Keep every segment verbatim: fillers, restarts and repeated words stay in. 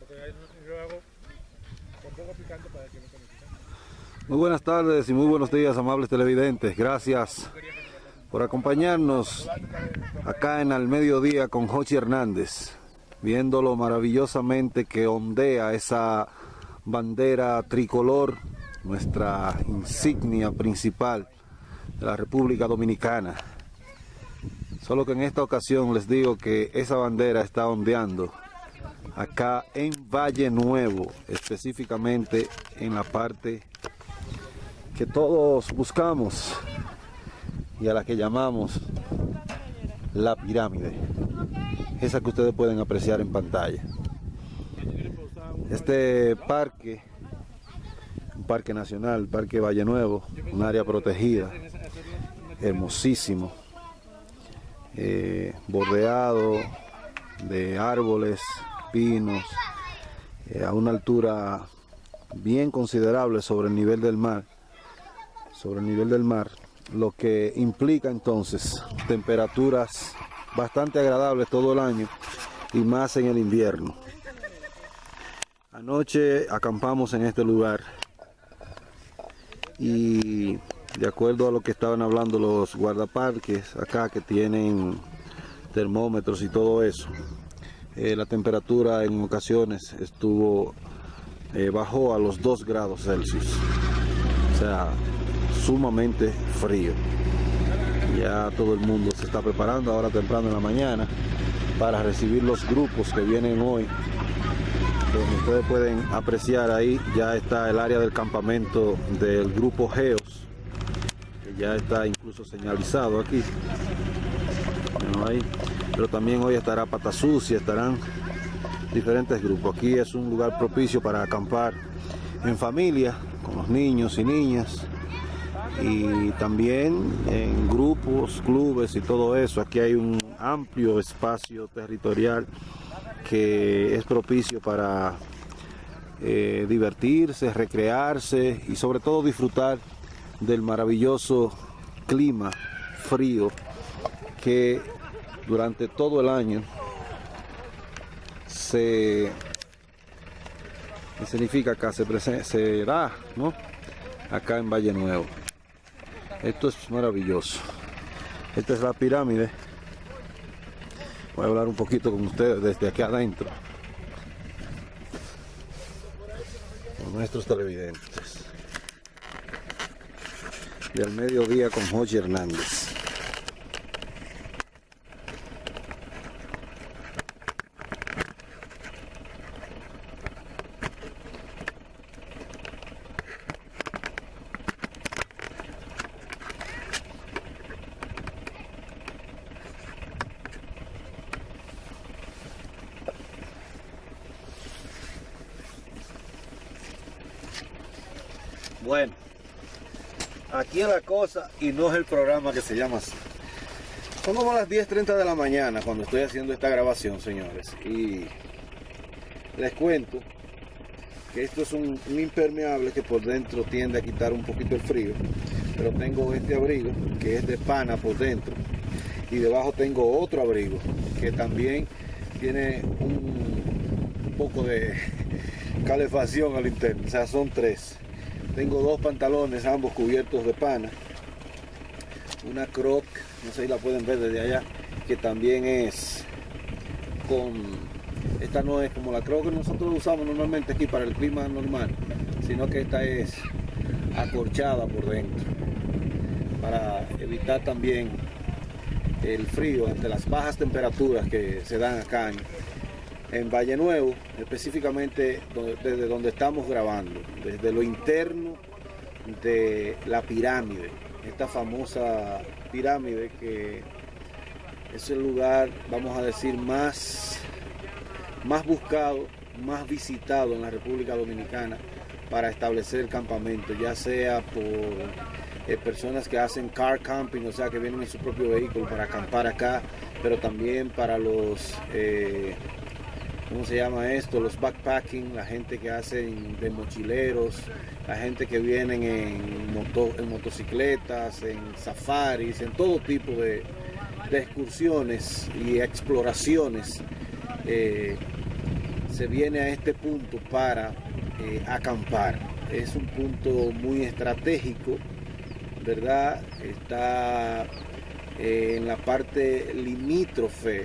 Muy buenas tardes y muy buenos días, amables televidentes. Gracias por acompañarnos acá en Al Mediodía con Jochi Hernández, viendo lo maravillosamente que ondea esa bandera tricolor, nuestra insignia principal de la República Dominicana. Solo que en esta ocasión les digo que esa bandera está ondeando acá en Valle Nuevo, específicamente en la parte que todos buscamos y a la que llamamos la pirámide, esa que ustedes pueden apreciar en pantalla. Este parque, un parque nacional, Parque Valle Nuevo, un área protegida, hermosísimo, eh, bordeado de árboles, pinos, eh, a una altura bien considerable sobre el nivel del mar, sobre el nivel del mar, lo que implica entonces temperaturas bastante agradables todo el año y más en el invierno. Anoche acampamos en este lugar y de acuerdo a lo que estaban hablando los guardaparques acá, que tienen termómetros y todo eso, eh, la temperatura en ocasiones estuvo eh, bajó a los dos grados Celsius, o sea, sumamente frío. Ya todo el mundo se está preparando ahora temprano en la mañana para recibir los grupos que vienen hoy. Como ustedes pueden apreciar, ahí ya está el área del campamento del grupo Geos, que ya está incluso señalizado aquí. Bueno, ahí. Pero también hoy estará Pata Sucia, estarán diferentes grupos. Aquí es un lugar propicio para acampar en familia, con los niños y niñas, y también en grupos, clubes y todo eso. Aquí hay un amplio espacio territorial que es propicio para eh, divertirse, recrearse y sobre todo disfrutar del maravilloso clima frío que durante todo el año se significa acá, se, se da, ¿no? Acá en Valle Nuevo. Esto es maravilloso. Esta es la pirámide. Voy a hablar un poquito con ustedes desde aquí adentro, con nuestros televidentes de Al Mediodía con Jochi Hernández. Bueno, aquí es la cosa y no es el programa que se llama así. Son como las diez treinta de la mañana cuando estoy haciendo esta grabación, señores. Y les cuento que esto es un, un impermeable que por dentro tiende a quitar un poquito el frío. Pero tengo este abrigo que es de pana por dentro. Y debajo tengo otro abrigo que también tiene un, un poco de calefacción al interno. O sea, son tres. Tengo dos pantalones, ambos cubiertos de pana. Una croc, no sé si la pueden ver desde allá, que también es con... Esta no es como la croc que nosotros usamos normalmente aquí para el clima normal, sino que esta es acorchada por dentro, para evitar también el frío ante las bajas temperaturas que se dan acá en, en Valle Nuevo, específicamente donde, desde donde estamos grabando, desde lo interno de la pirámide, esta famosa pirámide que es el lugar, vamos a decir, más, más buscado, más visitado en la República Dominicana para establecer el campamento, ya sea por eh, personas que hacen car camping, o sea que vienen en su propio vehículo para acampar acá, pero también para los... Eh, ¿Cómo se llama esto? Los backpacking, la gente que hacen de mochileros, la gente que vienen en, moto, en motocicletas, en safaris, en todo tipo de, de excursiones y exploraciones. Eh, se viene a este punto para eh, acampar. Es un punto muy estratégico, ¿verdad? Está eh, en la parte limítrofe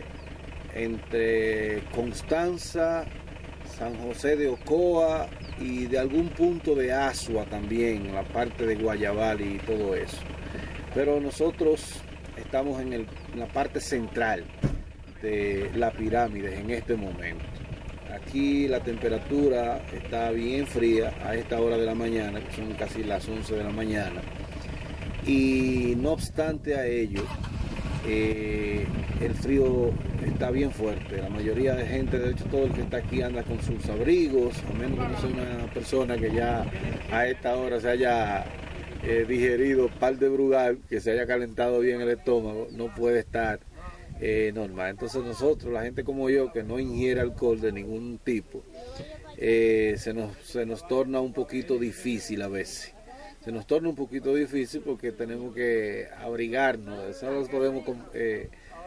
entre Constanza, San José de Ocoa y de algún punto de Asua también, la parte de Guayabal y todo eso. Pero nosotros estamos en, el, en la parte central de la pirámide en este momento. Aquí la temperatura está bien fría a esta hora de la mañana, que son casi las once de la mañana. Y no obstante a ello, eh, el frío está bien fuerte. La mayoría de gente, de hecho todo el que está aquí anda con sus abrigos, a menos que no sea una persona que ya a esta hora se haya eh, digerido par de Brugal, que se haya calentado bien el estómago, no puede estar eh, normal. Entonces nosotros, la gente como yo, que no ingiere alcohol de ningún tipo, eh, se nos, se nos torna un poquito difícil a veces. Se nos torna un poquito difícil porque tenemos que abrigarnos, solo podemos eh,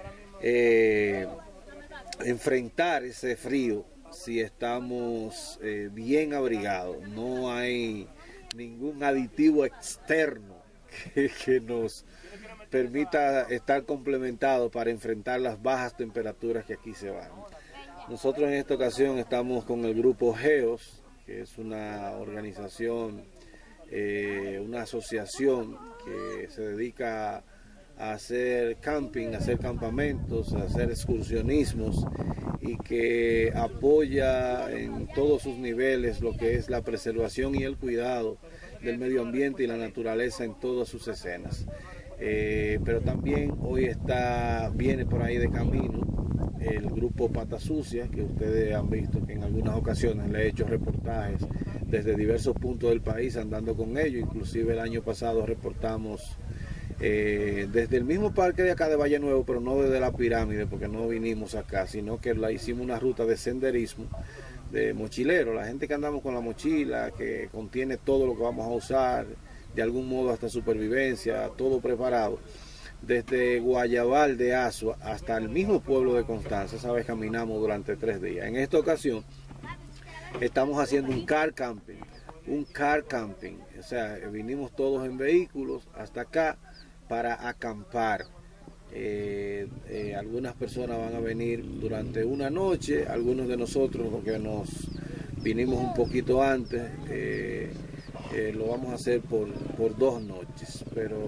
eh, enfrentar ese frío si estamos eh, bien abrigados. No hay ningún aditivo externo que, que nos permita estar complementado para enfrentar las bajas temperaturas que aquí se van. Nosotros en esta ocasión estamos con el grupo GEOS, que es una organización, Eh, una asociación que se dedica a hacer camping, a hacer campamentos, a hacer excursionismos y que apoya en todos sus niveles lo que es la preservación y el cuidado del medio ambiente y la naturaleza en todas sus escenas. Eh, pero también hoy está, viene por ahí de camino el grupo Pata Sucia, que ustedes han visto que en algunas ocasiones le he hecho reportajes desde diversos puntos del país andando con ellos. Inclusive el año pasado reportamos eh, desde el mismo parque de acá de Valle Nuevo, pero no desde la pirámide, porque no vinimos acá, sino que la hicimos una ruta de senderismo, de mochilero, la gente que andamos con la mochila, que contiene todo lo que vamos a usar, de algún modo hasta supervivencia, todo preparado. Desde Guayabal de Asua hasta el mismo pueblo de Constanza, esa vez caminamos durante tres días. En esta ocasión estamos haciendo un car camping, un car camping, o sea, vinimos todos en vehículos hasta acá para acampar. Eh, eh, algunas personas van a venir durante una noche, algunos de nosotros, porque nos vinimos un poquito antes, eh, eh, lo vamos a hacer por, por dos noches, pero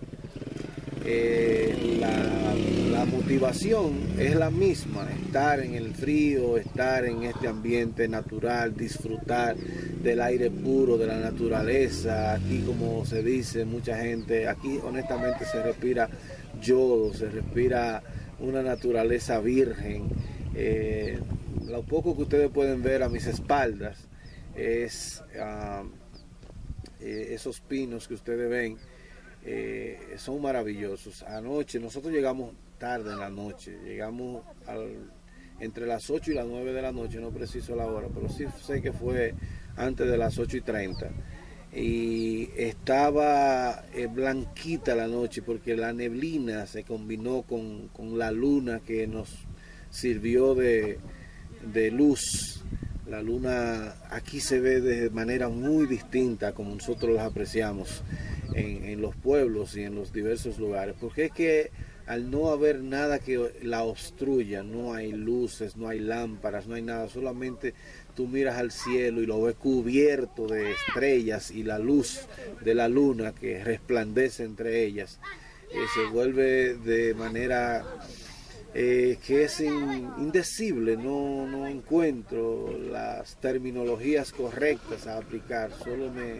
Eh, la, la motivación es la misma, estar en el frío, estar en este ambiente natural, disfrutar del aire puro, de la naturaleza. Aquí, como se dice mucha gente, aquí honestamente se respira yodo, se respira una naturaleza virgen. Eh, lo poco que ustedes pueden ver a mis espaldas es uh, eh, esos pinos que ustedes ven. Eh, son maravillosos. Anoche, nosotros llegamos tarde en la noche, llegamos al, entre las ocho y las nueve de la noche, no preciso la hora, pero sí sé que fue antes de las ocho y treinta. Y estaba eh, blanquita la noche porque la neblina se combinó con, con la luna que nos sirvió de, de luz. La luna aquí se ve de manera muy distinta como nosotros las apreciamos en, en los pueblos y en los diversos lugares, porque es que al no haber nada que la obstruya, no hay luces, no hay lámparas, no hay nada, solamente tú miras al cielo y lo ves cubierto de estrellas y la luz de la luna que resplandece entre ellas, eh, se vuelve de manera Eh, que es in, indecible. No, no encuentro las terminologías correctas a aplicar, solo me,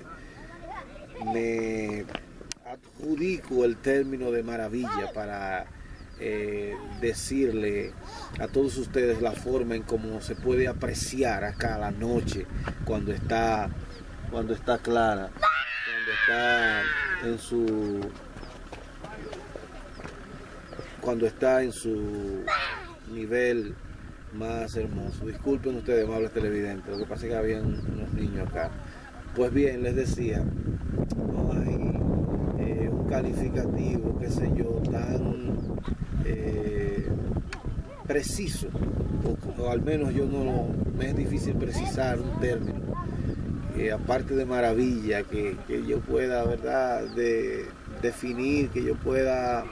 me adjudico el término de maravilla para eh, decirle a todos ustedes la forma en cómo se puede apreciar acá la noche cuando está, cuando está clara, cuando está en su cuando está en su nivel más hermoso. Disculpen ustedes, amables televidentes, lo que pasa es que había unos niños acá. Pues bien, les decía, no hay eh, un calificativo, qué sé yo, tan eh, preciso, o, o al menos yo no, me es difícil precisar un término, eh, aparte de maravilla, que, que yo pueda, ¿verdad?, de, definir, que yo pueda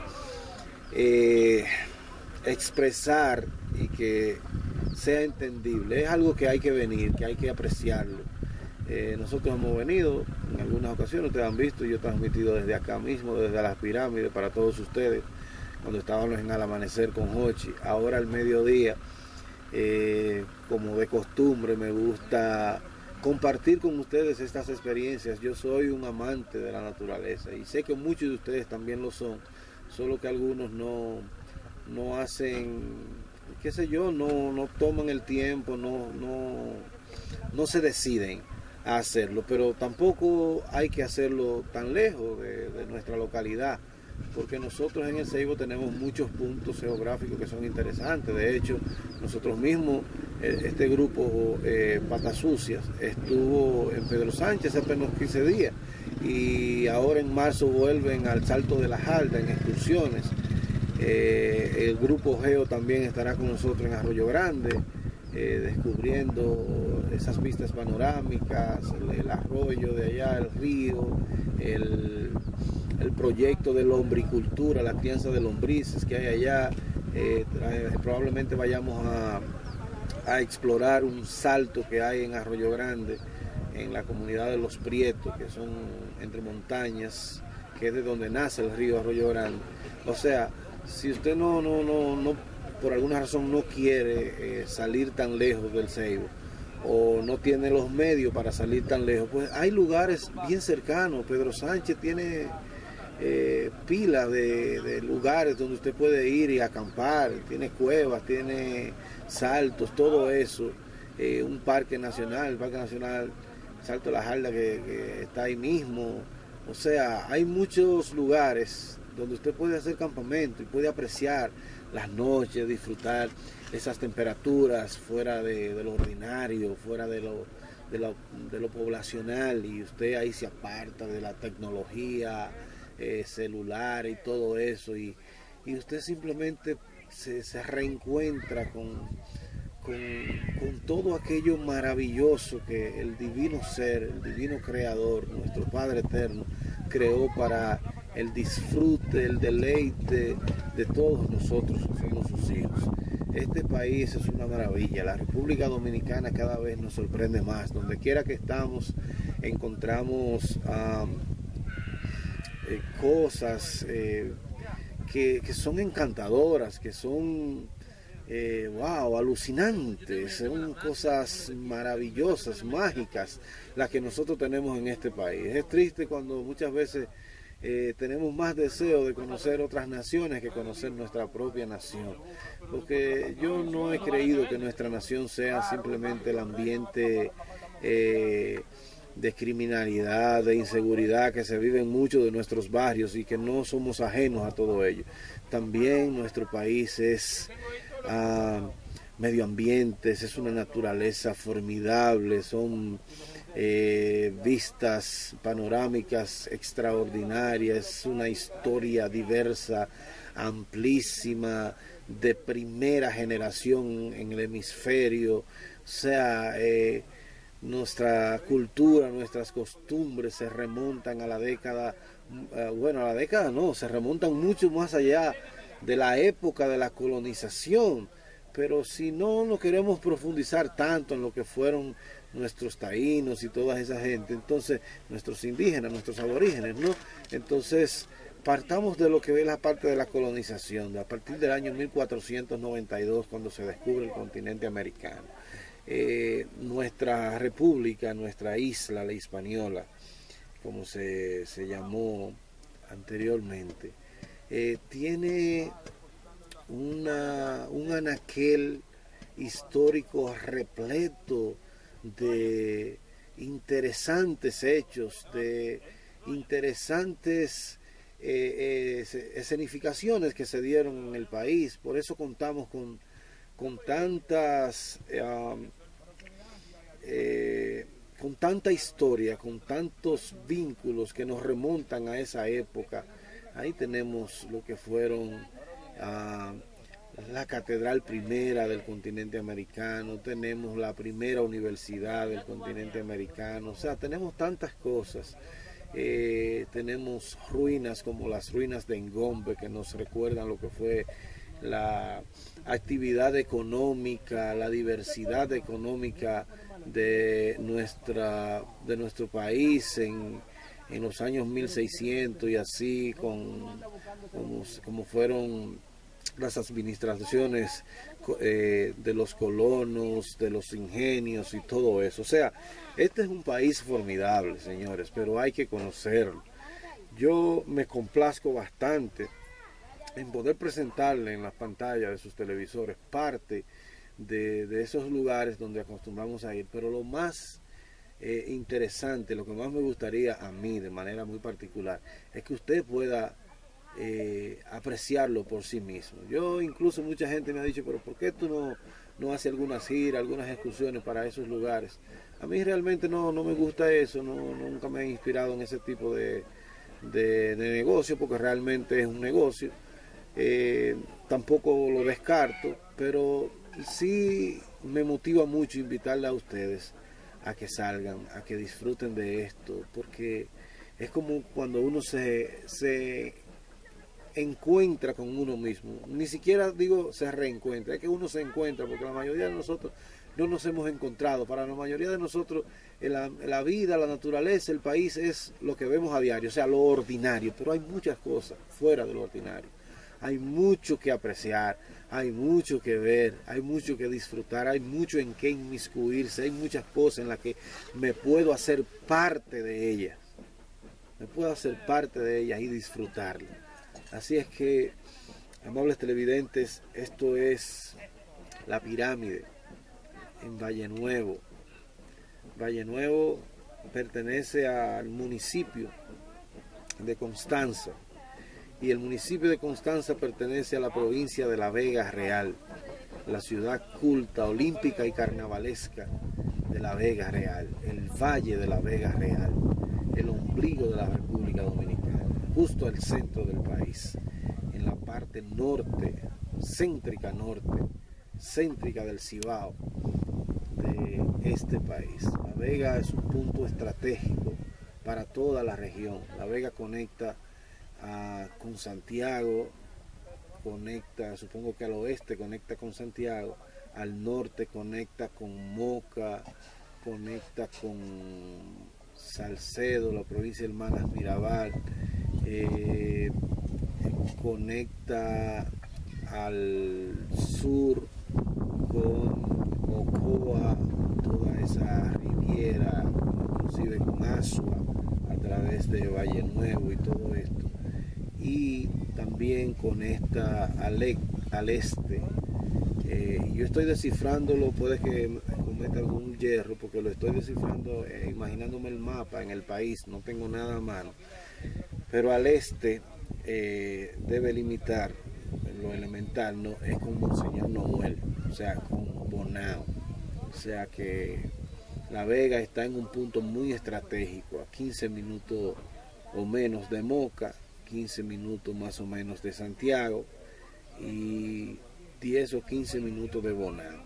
eh, expresar y que sea entendible. Es algo que hay que venir, que hay que apreciarlo. Eh, nosotros hemos venido en algunas ocasiones, ustedes han visto, yo he transmitido desde acá mismo, desde las pirámides para todos ustedes, cuando estábamos en Al Amanecer con Hochi. Ahora al mediodía, eh, como de costumbre, me gusta compartir con ustedes estas experiencias. Yo soy un amante de la naturaleza y sé que muchos de ustedes también lo son, solo que algunos no, no hacen, qué sé yo, no, no toman el tiempo, no, no, no se deciden a hacerlo, pero tampoco hay que hacerlo tan lejos de, de nuestra localidad, porque nosotros en el Ceibo tenemos muchos puntos geográficos que son interesantes. De hecho, nosotros mismos, este grupo eh, Patas Sucias, estuvo en Pedro Sánchez hace apenas quince días, y ahora en marzo vuelven al Salto de la Jalda en excursiones. Eh, el grupo Geo también estará con nosotros en Arroyo Grande, eh, descubriendo esas vistas panorámicas, el, el arroyo de allá, el río, el, el proyecto de lombricultura, la crianza de lombrices que hay allá. Eh, probablemente vayamos a, a explorar un salto que hay en Arroyo Grande, en la comunidad de Los Prietos, que son entre montañas, que es de donde nace el río Arroyo Grande. O sea, si usted no, no, no, no por alguna razón no quiere eh, salir tan lejos del Ceibo, o no tiene los medios para salir tan lejos, pues hay lugares bien cercanos. Pedro Sánchez tiene eh, pilas de, de lugares donde usted puede ir y acampar, tiene cuevas, tiene saltos, todo eso, eh, un parque nacional, el Parque Nacional Salto de la Jalda que, que está ahí mismo. O sea, hay muchos lugares donde usted puede hacer campamento y puede apreciar las noches, disfrutar esas temperaturas fuera de, de lo ordinario, fuera de lo, de, lo, de lo poblacional, y usted ahí se aparta de la tecnología eh, celular y todo eso, y, y usted simplemente se, se reencuentra con, con, con todo aquello maravilloso que el divino ser, el divino creador, nuestro Padre Eterno, creó para el disfrute, el deleite de todos nosotros que somos sus hijos. Este país es una maravilla. La República Dominicana cada vez nos sorprende más. Donde quiera que estamos encontramos um, eh, cosas eh, que, que son encantadoras, que son eh, wow, alucinantes, son cosas maravillosas, mágicas, las que nosotros tenemos en este país. Es triste cuando muchas veces Eh, tenemos más deseo de conocer otras naciones que conocer nuestra propia nación, porque yo no he creído que nuestra nación sea simplemente el ambiente eh, de criminalidad, de inseguridad que se vive en muchos de nuestros barrios y que no somos ajenos a todo ello. También nuestro país es uh, medio ambiente, es una naturaleza formidable, son Eh, vistas panorámicas extraordinarias, es una historia diversa, amplísima, de primera generación en el hemisferio. O sea, eh, nuestra cultura, nuestras costumbres se remontan a la década, eh, bueno, a la década no, se remontan mucho más allá de la época de la colonización. Pero si no nos queremos profundizar tanto en lo que fueron nuestros taínos y toda esa gente, entonces nuestros indígenas, nuestros aborígenes, ¿no? Entonces partamos de lo que es la parte de la colonización, de a partir del año mil cuatrocientos noventa y dos, cuando se descubre el continente americano. Eh, nuestra república, nuestra isla, la Hispaniola, como se, se llamó anteriormente, eh, tiene Una, un anaquel histórico repleto de interesantes hechos, de interesantes eh, eh, escenificaciones que se dieron en el país. Por eso contamos con, con tantas eh, eh, con tanta historia, con tantos vínculos que nos remontan a esa época. Ahí tenemos lo que fueron Uh, la catedral primera del continente americano, tenemos la primera universidad del continente americano, o sea, tenemos tantas cosas. Eh, tenemos ruinas como las ruinas de Ngombe que nos recuerdan lo que fue la actividad económica, la diversidad económica de, nuestra, de nuestro país en, en los años mil seiscientos y así, con, como, como fueron las administraciones eh, de los colonos, de los ingenios y todo eso. O sea, este es un país formidable, señores, pero hay que conocerlo. Yo me complazco bastante en poder presentarle en las pantallas de sus televisores parte de, de esos lugares donde acostumbramos a ir, pero lo más eh, interesante, lo que más me gustaría a mí de manera muy particular, es que usted pueda eh, apreciarlo por sí mismo. Yo incluso mucha gente me ha dicho, pero ¿por qué tú no, no haces algunas giras, algunas excursiones para esos lugares? A mí realmente no, no me gusta eso, no, nunca me he inspirado en ese tipo de, de, de negocio, porque realmente es un negocio. Eh, tampoco lo descarto, pero sí me motiva mucho invitarle a ustedes a que salgan, a que disfruten de esto, porque es como cuando uno se, se encuentra con uno mismo, ni siquiera digo se reencuentra, es que uno se encuentra, porque la mayoría de nosotros no nos hemos encontrado. Para la mayoría de nosotros la, la vida, la naturaleza, el país es lo que vemos a diario, o sea, lo ordinario, pero hay muchas cosas fuera de lo ordinario. Hay mucho que apreciar, hay mucho que ver, hay mucho que disfrutar, hay mucho en qué inmiscuirse, hay muchas cosas en las que me puedo hacer parte de ellas. Me puedo hacer parte de ellas y disfrutarlas. Así es que, amables televidentes, esto es La Pirámide en Valle Nuevo. Valle Nuevo pertenece al municipio de Constanza. Y el municipio de Constanza pertenece a la provincia de La Vega Real, la ciudad culta, olímpica y carnavalesca de La Vega Real, el valle de La Vega Real, el ombligo de la República Dominicana, justo al centro del país, en la parte norte, céntrica norte, céntrica del Cibao de este país. La Vega es un punto estratégico para toda la región. La Vega conecta A, con Santiago, conecta, supongo que al oeste conecta con Santiago, al norte conecta con Moca, conecta con Salcedo, la provincia de Hermanas Mirabal, eh, conecta al sur con Ocoa, toda esa riviera, inclusive con Asua, a través de Valle Nuevo y todo esto. Y también conecta al, e al este. Eh, yo estoy descifrándolo, puede que cometa algún hierro, porque lo estoy descifrando, eh, imaginándome el mapa en el país, no tengo nada a mano. Pero al este eh, debe limitar, lo elemental, no, es con Monseñor Noel, o sea, con Bonao. O sea que La Vega está en un punto muy estratégico, a quince minutos o menos de Moca, quince minutos más o menos de Santiago y diez o quince minutos de Bonao.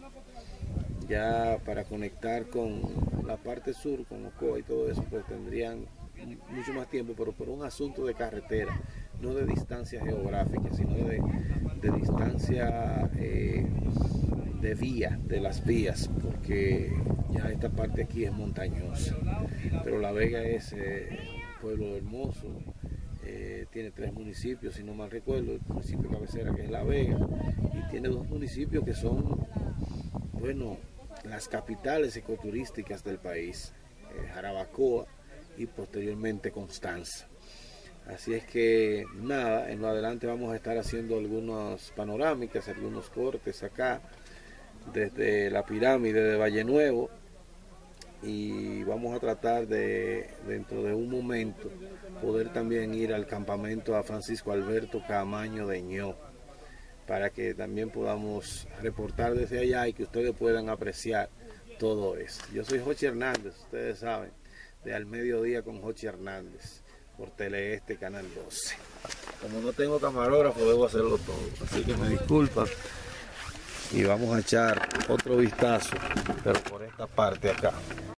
Ya para conectar con la parte sur, con Ocoa y todo eso, pues tendrían mucho más tiempo, pero por un asunto de carretera, no de distancia geográfica, sino de, de distancia eh, de vía, de las vías, porque ya esta parte aquí es montañosa. Pero La Vega es eh, un pueblo hermoso. Eh, tiene tres municipios, si no mal recuerdo, el municipio cabecera que es La Vega, y tiene dos municipios que son, bueno, las capitales ecoturísticas del país, eh, Jarabacoa y posteriormente Constanza. Así es que nada, en lo adelante vamos a estar haciendo algunas panorámicas, algunos cortes acá, desde la pirámide de Valle Nuevo, y vamos a tratar de, dentro de un momento, poder también ir al campamento a Francisco Alberto Camaño de Ño, para que también podamos reportar desde allá y que ustedes puedan apreciar todo eso. Yo soy Jochi Hernández, ustedes saben, de Al Mediodía con Jochi Hernández, por Teleeste Canal doce. como no tengo camarógrafo, debo hacerlo todo. Así que me disculpan. Y vamos a echar otro vistazo, pero por esta parte acá.